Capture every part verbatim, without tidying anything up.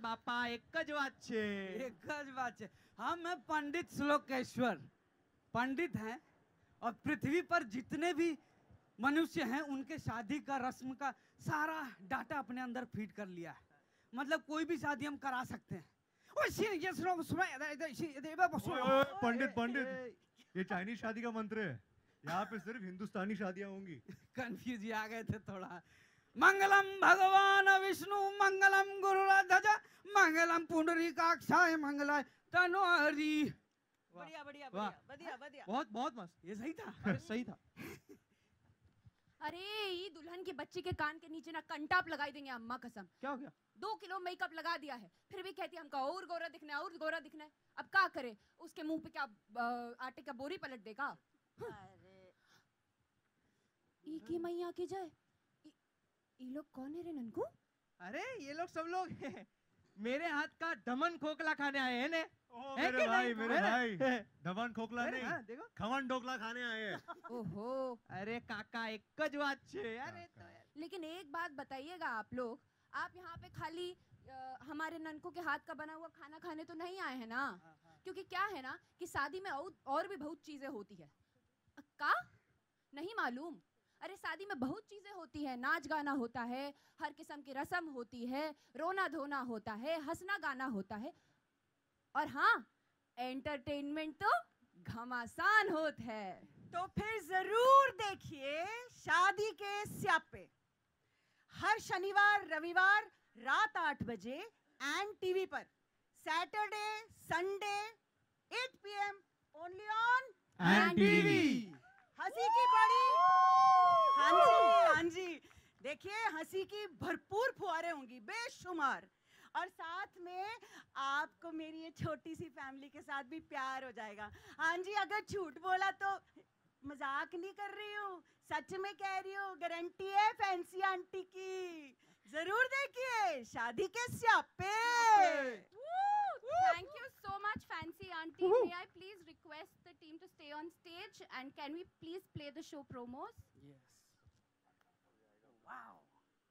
बापा एक ज बात छे एक ज बात छे हम हैं पंडित श्लोकेश्वर पंडित हैं और पृथ्वी पर जितने भी मनुष्य हैं उनके शादी का रस्म का सारा डाटा अपने अंदर फीड कर लिया है मतलब कोई भी शादी हम करा सकते हैं। ये पंडित पंडित ये चाइनीज शादी का मंत्र है यहाँ पे सिर्फ हिंदुस्तानी शादियां होंगी। कंफ्यूज आ गए थे थोड़ा। मंगलम भगवान विष्णु मंगलम गुरुराध्वज मंगलम पुंडरीकाक्षाय मंगलाय तनोहरि। बढ़िया बढ़िया बढ़िया बढ़िया बढ़िया बहुत बहुत मस्त। ये सही था सही था। अरे ये दुल्हन के बच्चे के कान के नीचे ना कंटाप लगाई देंगे अम्मा कसम। क्या हो गया? दो किलो मेकअप लगा दिया है फिर भी कहती है हमका और गोरा दिखना है और गोरा दिखना है। अब क्या करे उसके मुंह पे क्या आटे का बोरी पलट देगा। ई की मैया की जय। ये लोग कौन है रे ननकू? अरे ये लोग सब लोग हैं मेरे हाथ का दमन खोखला खाने आए हैं ने। ओ, मेरे भाई मेरे भाई दमन खोखला नहीं हाँ, देखो खमन ढोकला खाने आए हैं। ओहो अरे काका एक ज बात छे अरे तो लेकिन एक बात बताइएगा आप लोग आप यहाँ पे खाली आ, हमारे ननकों के हाथ का बना हुआ खाना खाने तो नहीं आए हैं ना। क्योंकि क्या है ना कि शादी में और भी बहुत चीजें होती है। का नहीं मालूम? अरे शादी में बहुत चीजें होती है नाच गाना होता है हर किस्म की रस्म होती है रोना धोना होता है हंसना गाना होता है और हाँ एंटरटेनमेंट तो घमासान होता है। तो फिर जरूर देखिए शादी के स्यापे हर शनिवार रविवार रात आठ बजे एंड टीवी पर Saturday Sunday eight P M only on and TV. हंसी की बड़ी हाँ जी हाँ जी देखिए हंसी की भरपूर फुहारें होंगी बेशुमार और साथ में आपको मेरी ये छोटी सी फैमिली के साथ भी प्यार हो जाएगा। हाँ जी अगर झूठ बोला तो मजाक नहीं कर रही हूँ सच में कह रही हूँ गारंटी है फैंसी आंटी की। जरूर देखिए शादी के स्यापे। Thank you so much fancy auntie. May I please request the team to stay on stage and can we please play the show promos? Yes. Wow.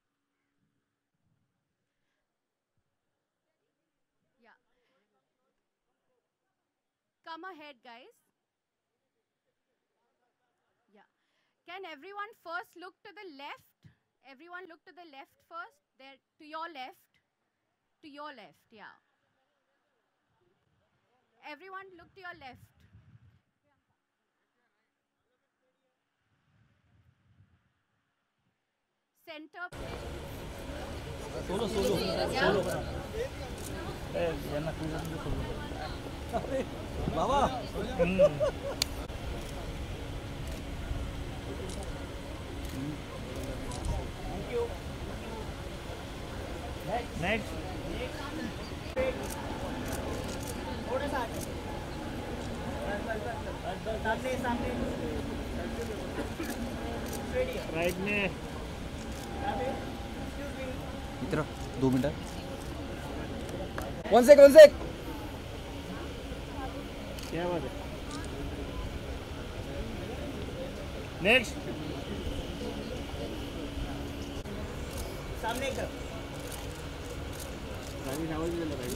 Yeah. Come ahead guys. Yeah. Can everyone first look to the left? Everyone look to the left first. There to your left. To your left. Yeah. Everyone look to your left. Center. Solo, solo. Yeah. Solo. Eh, jangan keluar dulu solo. Baba. Hmm. Thank you. Next. Next. थोड़ा सा सामने सामने right में इधर दो minute one sec one sec क्या बात है नेक्स्ट सामने कर राइट आवाज दे राइट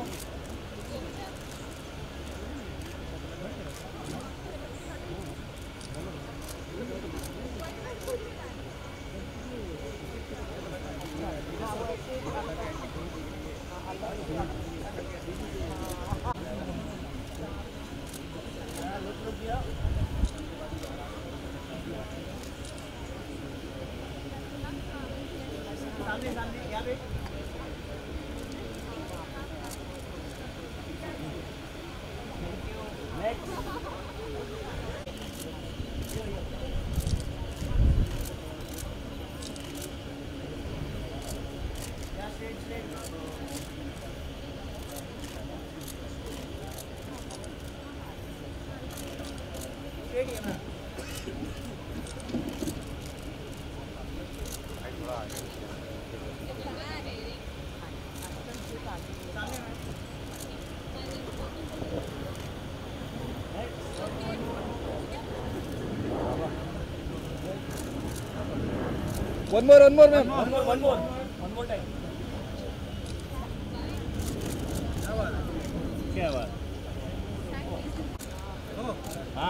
सामने सामने यहाँ पे One more, one more, ma'am. One more, one more, one more time. क्या बात हाँ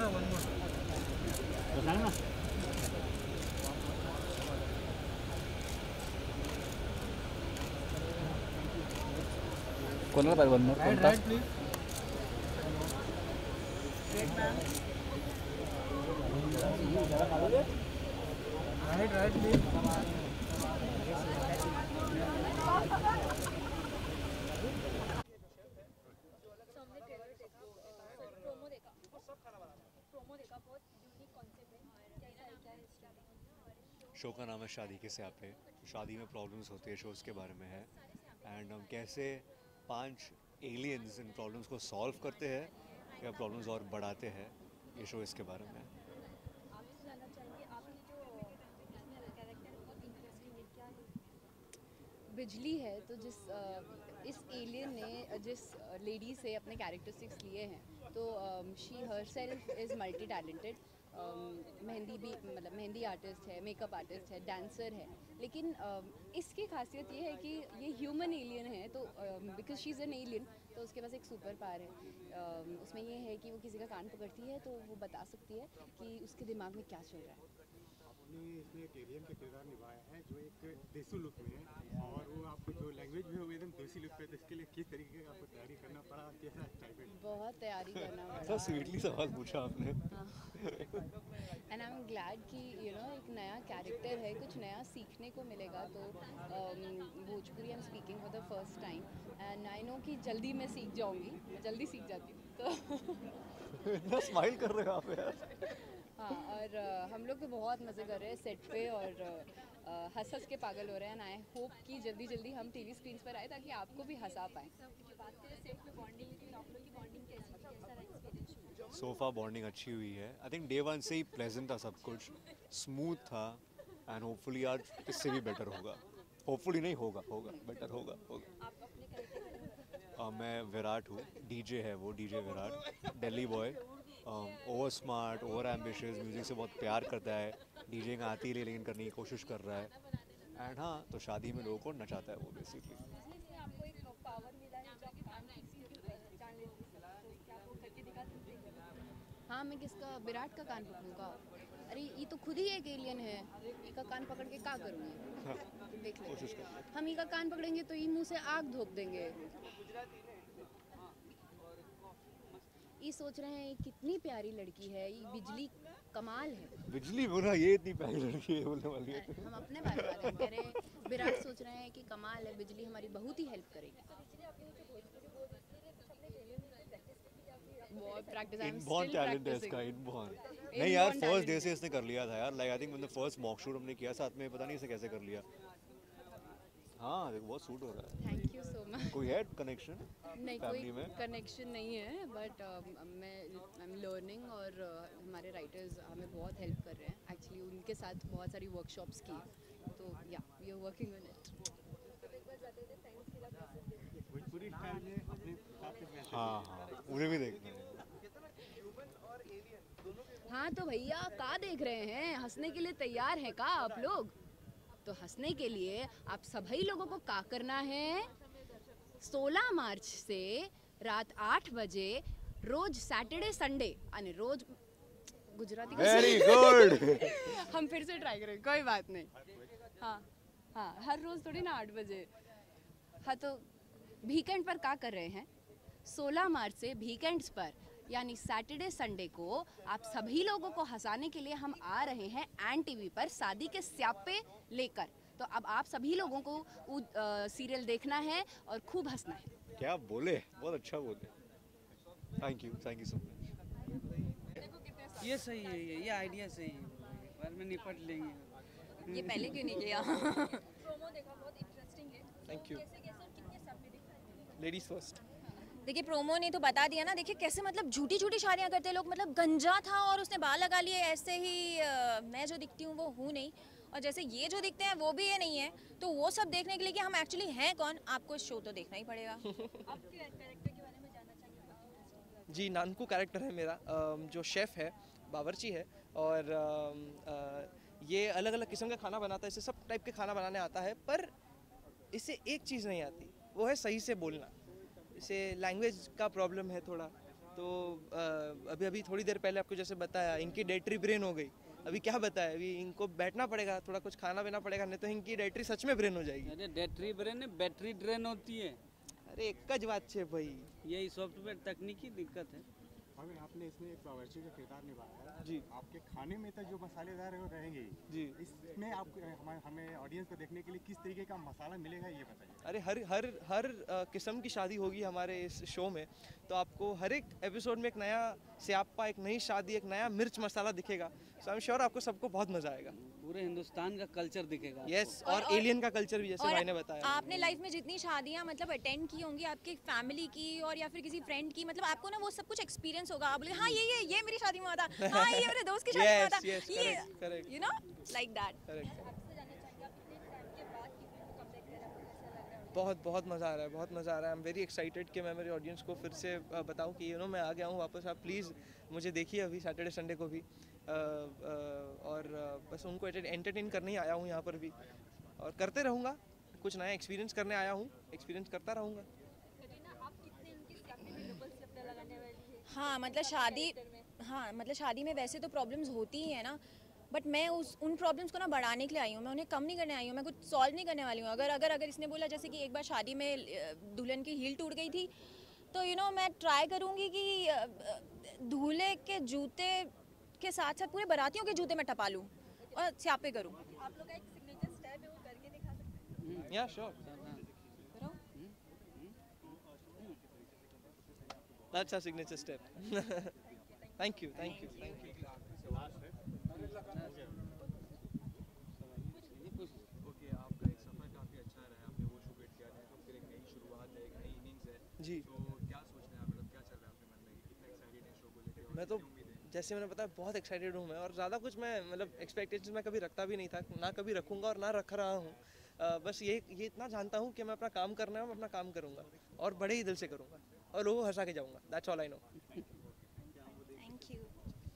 बताए ना कोणाला पाहिजे वन मोर कोणता राइट राइट प्लीज शो का नाम है शादी के स्यापे। शादी में प्रॉब्लम्स होती है, शोज़ के बारे में है एंड हम कैसे पांच एलियंस इन प्रॉब्लम्स को सॉल्व करते हैं या प्रॉब्लम्स और बढ़ाते हैं, ये शो इसके बारे में है। बिजली है तो जिस अ, इस एलियन ने जिस लेडी से अपने कैरेक्टरिस्टिक्स लिए हैं तो she herself is multi talented. Mehndi भी मतलब मेहंदी आर्टिस्ट है, मेकअप आर्टिस्ट है, डांसर है, लेकिन um, इसकी खासियत ये है कि ये ह्यूमन एलियन है तो because she is an alien तो उसके पास एक सुपर पावर है। um, उसमें ये है कि वो किसी का कान पकड़ती है तो वो बता सकती है कि उसके दिमाग में क्या चल रहा है। आपने इसमें एक एलियन का किरदार निभाया है जो एक देसी लुक में है और वो आपको जो लैंग्वेज भी हो एकदम देसी लुक पे, तो इसके लिए किस तरीके का आपको तैयारी करना पड़ा, कैसा टाइप? बहुत तैयारी करना पड़ा। ऐसा स्वीटली सवाल पूछा आपने। एंड आई एम ग्लैड कि यू नो एक नया कैरेक्टर है, कुछ नया सीखने को मिलेगा। तो Bhojpuri I am speaking for the first time and I know कि जल्दी मैं सीख जाऊंगी, मैं जल्दी सीख जाती हूँ तो इतना स्माइल कर रहे हो आप यार। हाँ, और uh, हम लोग तो बहुत मज़े कर रहे हैं सेट पे और uh, हंस हंस के पागल हो रहे हैं एंड आई होप कि जल्दी जल्दी हम टीवी स्क्रीन पर आए ताकि आपको भी हंसा पाएँ। सोफा बॉन्डिंग अच्छी हुई है। आई थिंक डे वन से ही प्लेजेंट था, सब कुछ स्मूथ था एंड होपफुली आज इससे भी बेटर होगा। होपफुली नहीं होगा होगा बेटर होगा होगा। uh, मैं विराट हूँ, डीजे है वो, DJ Virat, Delhi boy, over smart, over ambitious, music से बहुत प्यार करता है, डीजिंग आती है लेकिन करने की कोशिश कर रहा है एंड हाँ तो शादी में लोगों को नचाता है वो बेसिकली। हाँ, मैं किसका विराट का कान पकड़ूंगा? अरे ये तो खुद ही एक एलियन है, इसका कान पकड़ के क्या करूँगी? देख ले, हम इसका कान पकड़ेंगे तो ये मुंह से आग धोक देंगे। ये सोच रहे हैं कितनी प्यारी लड़की है, ये बिजली कमाल है। बिजली बोला ये इतनी प्यारी लड़की है बोलने वाली है। हम अपने बारे में बात कह रहे हैं, विराट सोच रहे हैं कि कमाल है, बिजली हमारी बहुत ही हेल्प करेगी। इनबॉर्न टैलेंट है इसका, इनबॉर्न। नहीं यार, फर्स्ट डे से इसने कर लिया था यार। लाइक आई थिंक मतलब फर्स्ट मॉक शूट हमने किया साथ में, पता नहीं इसे कैसे कर लिया। हाँ देखो बहुत सूट हो रहा है। Thank you so much. कोई है कनेक्शन? नहीं, कोई कनेक्शन नहीं है, बट uh, मैं आई एम लर्निंग और uh, हमारे राइटर्स हमें बहुत हेल्प कर रहे हैं। एक्चुअली उनके साथ बहुत सारी वर्कशॉप्स की, तो या we are working on it. Bhojpuri style में अपने हिसाब से मैसेज। हाँ हाँ मुझे भी देखना है। हाँ तो भैया का देख रहे हैं, हंसने के लिए तैयार है का आप लोग? तो हंसने के लिए आप सभी लोगों को क्या करना है? सोलह मार्च से रात आठ बजे रोज सैटरडे संडे यानी रोज गुजराती वेरी गुड। हम फिर से ट्राई करेंगे, कोई बात नहीं। हाँ हाँ, हर रोज थोड़ी ना आठ बजे। हाँ तो वीकेंड पर क्या कर रहे हैं? सोलह मार्च से वीकेंड्स पर यानी सैटरडे संडे को आप सभी लोगों को हंसाने के लिए हम आ रहे हैं एन टीवी पर शादी के स्यापे लेकर। तो अब आप सभी लोगों को सीरियल देखना है और खूब हंसना है। क्या बोले, बहुत अच्छा बोले। Thank you, thank you so much. ये सही है, ये ये आइडिया सही है, बाद में निपट लेंगे। ये पहले क्यों नहीं किया? प्रोमो देखा, बहुत इंटरेस्टिंग है। Thank you. कैसे कैसे और कितने सब में दिखा है? Ladies first. देखिए प्रोमो ने तो बता दिया ना। देखिए कैसे मतलब झूठी झूठी शादियां करते लोग। मतलब गंजा था और उसने बाल लगा लिए, ऐसे ही आ, मैं जो दिखती हूँ वो हूँ नहीं, और जैसे ये जो दिखते हैं वो भी ये नहीं है। तो वो सब देखने के लिए कि हम एक्चुअली हैं कौन, आपको शो तो देखना ही पड़ेगा। आपके कैरेक्टर के बारे में जानना चाहिए। जी, नानकू कैरेक्टर है मेरा, जो शेफ़ है, बावर्ची है, और ये अलग अलग किस्म का खाना बनाता है। इसे सब टाइप के खाना बनाने आता है, पर इसे एक चीज़ नहीं आती, वो है सही से बोलना। से लैंग्वेज का प्रॉब्लम है थोड़ा, तो अ, अभी अभी थोड़ी देर पहले आपको जैसे बताया इनकी डाइटरी ब्रेन हो गई। अभी क्या बताया, अभी इनको बैठना पड़ेगा, थोड़ा कुछ खाना पीना पड़ेगा, नहीं तो इनकी डाइटरी सच में ब्रेन हो जाएगी। अरे बैटरी ब्रेन बैटरी ड्रेन होती है। अरे एक ज बात है भाई, यही सॉफ्टवेयर तकनीकी दिक्कत है। भाभी आपने इसमें एक बावर्ची का किरदार निभाया है जी। आपके खाने में तो जो मसालेदार है वो रहेंगे ही। जी। इसमें आप हमें हमें ऑडियंस को देखने के लिए किस तरीके का मसाला मिलेगा ये बताइए। अरे हर हर हर अ, किस्म की शादी होगी हमारे इस शो में, तो आपको हर एक एपिसोड में एक नया स्यापा, एक नई शादी, एक नया मिर्च मसाला दिखेगा। सो आई एम श्योर आपको सबको बहुत मजा आएगा। पूरे हिंदुस्तान का कल्चर दिखेगा। यस, और- और और- एलियन का कल्चर भी, जैसे और भाई ने बताया। आपने लाइफ में जितनी शादियां मतलब अटेंड की होंगी आपकी फैमिली की और या फिर किसी फ्रेंड की, मतलब आपको ना वो सब कुछ एक्सपीरियंस होगा। आप बोले हाँ ये ये ये मेरी शादी में हुआ था, हाँ ये मेरे दोस्त की शादी में हुआ Yes, था, yes, ये correct, correct. You know like that. Correct. बहुत बहुत मज़ा आ रहा है, बहुत मज़ा आ रहा है। आई एम वेरी एक्साइटेड कि मैं मेरे ऑडियंस को फिर से अ, बताऊं कि यू नो मैं आ गया हूँ वापस। आप प्लीज़ मुझे देखिए अभी सैटरडे संडे को भी, अ, अ, और अ, बस उनको एंटरटेन करने ही आया हूँ यहाँ पर भी, और करते रहूँगा। कुछ नया एक्सपीरियंस करने आया हूँ, एक्सपीरियंस करता रहूँगा। हाँ मतलब शादी, हाँ मतलब शादी में वैसे तो प्रॉब्लम्स होती ही है ना, बट मैं उस उन प्रॉब्लम्स को ना बढ़ाने के लिए आई हूँ, मैं उन्हें कम नहीं करने आई हूँ, मैं कुछ सॉल्व नहीं करने वाली हूँ। अगर अगर अगर इसने बोला जैसे कि एक बार शादी में अ, दुल्हन की हील टूट गई थी, तो यू नो मैं ट्राई करूँगी कि अ, अ, दूल्हे के जूते के साथ साथ पूरे बारातियों के जूते में टपा लूँ और स्यापे करूँ। आप लोग का एक सिग्नेचर स्टेप है, वो करके दिखा सकते हैं? या श्योर, करो। That's our signature step. Thank you, thank you, thank you. Okay, आपका एक सफर काफी अच्छा रहा है, आपने वो शो हिट किया है, अब फिर एक नई शुरुआत है, एक नई इनिंग्स है। जी। तो क्या सोच रहे हैं आप, मतलब क्या चल रहा है आपके मन में, कितना एक्साइटेड है शो को लेकर और मैं तो कितनी उम्मीद है? जैसे मैंने बताया बहुत एक्साइटेड हूँ मैं, और ज़्यादा कुछ मैं मतलब एक्सपेक्टेशंस मैं कभी रखता भी नहीं था, ना कभी रखूँगा और ना रख रहा हूँ। अ, बस ये ये इतना जानता हूँ कि मैं अपना काम करना है, मैं अपना काम करूँगा और बड़े ही दिल से करूँगा और लोगों को हंसा के जाऊँगा। That's all I know. Thank you.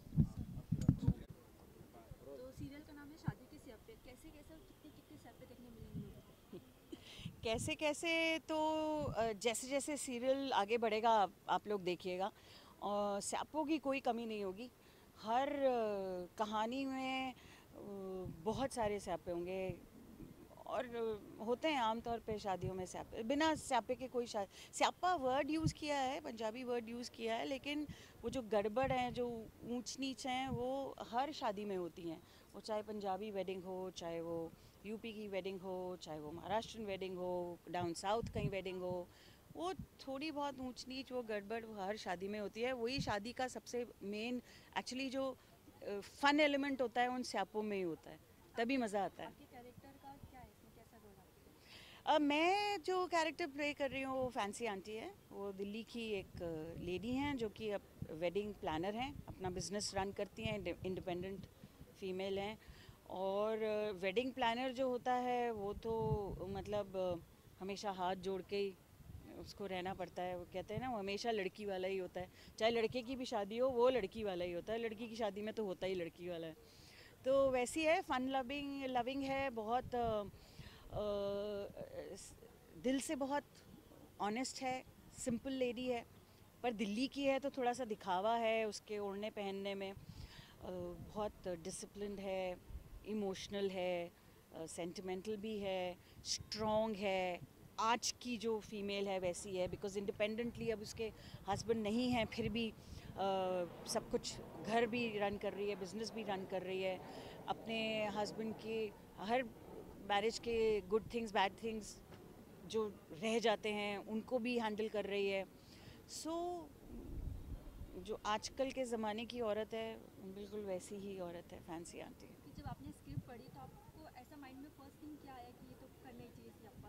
तो सीरियल का नाम है शादी के स्यापे, कैसे कैसे और कितने कितने स्यापे देखने मिलेंगे? कैसे कैसे तो अ, जैसे जैसे सीरियल आगे बढ़ेगा आप, आप लोग देखिएगा, और स्यापों की कोई कमी नहीं होगी। हर अ, कहानी में अ, बहुत सारे स्यापे होंगे, और अ, होते हैं आमतौर पे शादियों में स्यापे। बिना स्यापे के कोई शादी, स्यापा वर्ड यूज़ किया है, पंजाबी वर्ड यूज़ किया है, लेकिन वो जो गड़बड़ हैं, जो ऊंच नीच हैं, वो हर शादी में होती हैं। वो चाहे पंजाबी वेडिंग हो, चाहे वो यूपी की वेडिंग हो, चाहे वो महाराष्ट्रन वेडिंग हो, डाउन साउथ कहीं वेडिंग हो, वो थोड़ी बहुत ऊंच नीच, वो गड़बड़ वो हर शादी में होती है। वही शादी का सबसे मेन एक्चुअली जो फन एलिमेंट होता है उन स्यापों में ही होता है, तभी मज़ा आता है। आपके कैरेक्टर का क्या है इसमें, कैसा रोल आपका? अब मैं जो कैरेक्टर प्ले कर रही हूँ वो फैंसी आंटी है। वो दिल्ली की एक लेडी हैं जो कि अब वेडिंग प्लानर हैं, अपना बिजनेस रन करती हैं, इंडिपेंडेंट फीमेल हैं। और वेडिंग प्लानर जो होता है वो तो मतलब अ, हमेशा हाथ जोड़ के ही उसको रहना पड़ता है। वो कहते हैं ना, वो हमेशा लड़की वाला ही होता है, चाहे लड़के की भी शादी हो वो लड़की वाला ही होता है, लड़की की शादी में तो होता ही लड़की वाला है। तो वैसी है, फन लविंग लविंग है, बहुत अ, अ, दिल से बहुत ऑनेस्ट है, सिंपल लेडी है, पर दिल्ली की है तो थोड़ा सा दिखावा है उसके ओढ़ने पहनने में। अ, बहुत डिसिप्लिन्ड है, इमोशनल है, सेंटिमेंटल भी है, स्ट्रॉन्ग है। आज की जो फीमेल है वैसी है, बिकॉज इंडिपेंडेंटली अब उसके हस्बैंड नहीं हैं, फिर भी uh, सब कुछ घर भी रन कर रही है, बिजनेस भी रन कर रही है, अपने हस्बैंड के हर मैरिज के गुड थिंग्स बैड थिंग्स जो रह जाते हैं उनको भी हैंडल कर रही है। सो so, जो आजकल के ज़माने की औरत है बिल्कुल वैसी ही औरत है फैंसी आंटी। जब आपने स्क्रिप्ट पढ़ी तो आपको ऐसा माइंड में फर्स्ट थिंग क्या आया कि ये तो करना ही चाहिए स्यापा?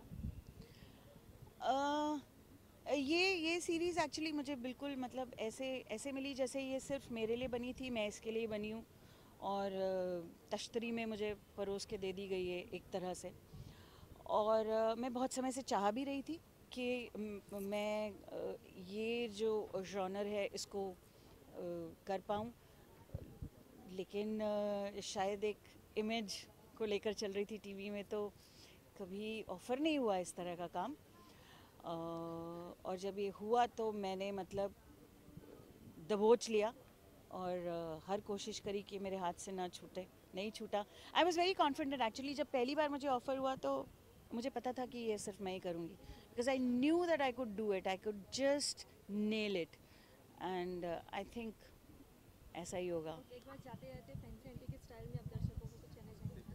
Uh, ये ये सीरीज़ एक्चुअली मुझे बिल्कुल मतलब ऐसे ऐसे मिली जैसे ये सिर्फ मेरे लिए बनी थी, मैं इसके लिए बनी हूँ, और तश्तरी में मुझे परोस के दे दी गई है एक तरह से। और uh, मैं बहुत समय से चाह भी रही थी कि म, मैं uh, ये जो जॉनर है इसको uh, कर पाऊँ, लेकिन uh, शायद एक इमेज को लेकर चल रही थी टीवी में, तो कभी ऑफ़र नहीं हुआ इस तरह का काम। और जब ये हुआ तो मैंने मतलब दबोच लिया और uh, हर कोशिश करी कि मेरे हाथ से ना छूटे, नहीं छूटा। I was very confident actually. जब पहली बार मुझे ऑफ़र हुआ तो मुझे पता था कि ये सिर्फ मैं ही करूँगी, because I knew that I could do it, I could just nail it, and I think ऐसा ही होगा। एक बार जाते जाते फैंसी आंटी के स्टाइल में आप दर्शकों को कुछ कहना चाहेंगे?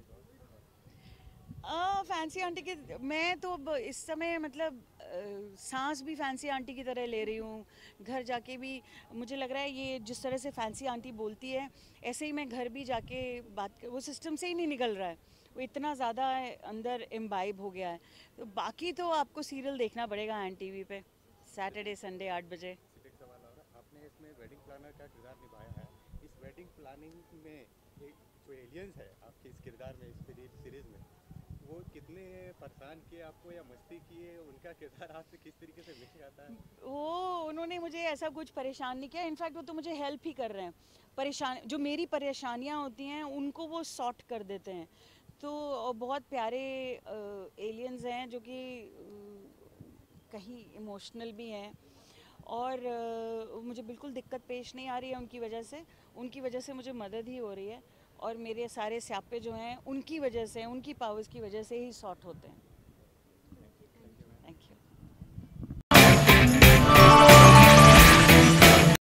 फैंसी आंटी के मैं तो अब इस समय मतलब uh, सांस भी फैंसी आंटी की तरह ले रही हूँ। घर जाके भी मुझे लग रहा है ये जिस तरह से फैंसी आंटी बोलती है ऐसे ही मैं घर भी जाके बात कर, वो सिस्टम से ही नहीं निकल रहा है, वो इतना ज़्यादा अंदर इम्बाइब हो गया है। तो बाकी तो आपको सीरियल देखना पड़ेगा एन टी वी पे सैटरडे संडे आठ बजे। एक सवाल और, आपने इसमें वेडिंग प्लानर का किरदार निभाया है। इस वेडिंग प्लानिंग में एक जो एलियंस है आपके इस किरदार में, इस सीरीज में, वो कितने परेशान किए आपको या मस्ती किए, उनका किरदार आपसे किस तरीके से मिल जाता है? वो उन्होंने मुझे ऐसा कुछ परेशान नहीं किया, इनफैक्ट वो तो मुझे हेल्प ही कर रहे हैं। परेशान जो मेरी परेशानियां होती हैं उनको वो सॉर्ट कर देते हैं। तो बहुत प्यारे एलियंस हैं जो कि कहीं इमोशनल भी हैं और uh, मुझे बिल्कुल दिक्कत पेश नहीं आ रही है उनकी वजह से। उनकी वजह से मुझे मदद ही हो रही है और मेरे सारे स्यापे जो हैं उनकी वजह से, उनकी पावर्स की वजह से ही सॉर्ट होते हैं।